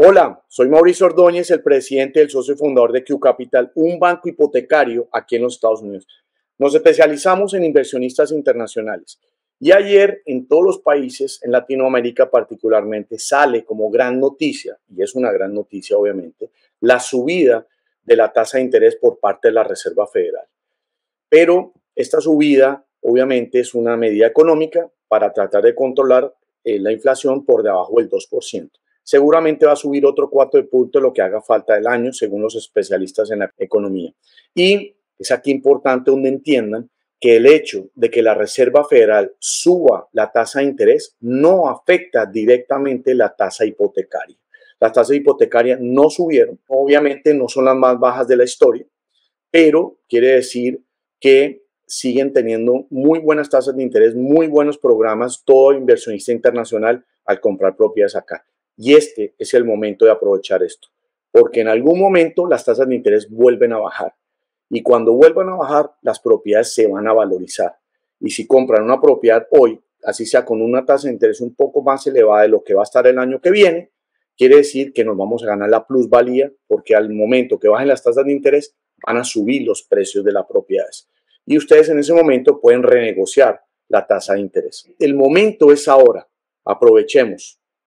Hola, soy Mauricio Ordóñez, el presidente del socio fundador de Q Capital, un banco hipotecario aquí en los Estados Unidos. Nos especializamos en inversionistas internacionales y ayer en todos los países, en Latinoamérica particularmente, sale como gran noticia, y es una gran noticia obviamente, la subida de la tasa de interés por parte de la Reserva Federal. Pero esta subida obviamente es una medida económica para tratar de controlar la inflación por debajo del 2%. Seguramente va a subir otro 4 puntos de lo que haga falta del año, según los especialistas en la economía. Y es aquí importante donde entiendan que el hecho de que la Reserva Federal suba la tasa de interés no afecta directamente la tasa hipotecaria. Las tasas hipotecarias no subieron, obviamente no son las más bajas de la historia, pero quiere decir que siguen teniendo muy buenas tasas de interés, muy buenos programas, todo inversionista internacional al comprar propiedades acá. Y este es el momento de aprovechar esto, porque en algún momento las tasas de interés vuelven a bajar. Y cuando vuelvan a bajar, las propiedades se van a valorizar. Y si compran una propiedad hoy, así sea con una tasa de interés un poco más elevada de lo que va a estar el año que viene, quiere decir que nos vamos a ganar la plusvalía, porque al momento que bajen las tasas de interés, van a subir los precios de las propiedades. Y ustedes en ese momento pueden renegociar la tasa de interés. El momento es ahora. Aprovechemos.